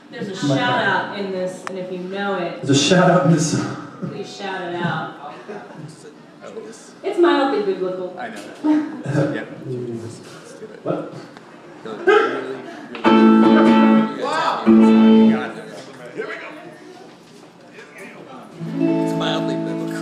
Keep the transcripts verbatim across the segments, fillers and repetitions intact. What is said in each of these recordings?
There's a shout out in this, and if you know it, there's a shout out in this song. Please shout it out. It's mildly biblical. I know that. Yeah. Let's do it. What? Really, really, really wow! You got it. Here we go. It's mildly biblical.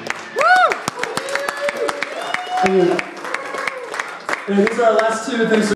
And these are our last two things.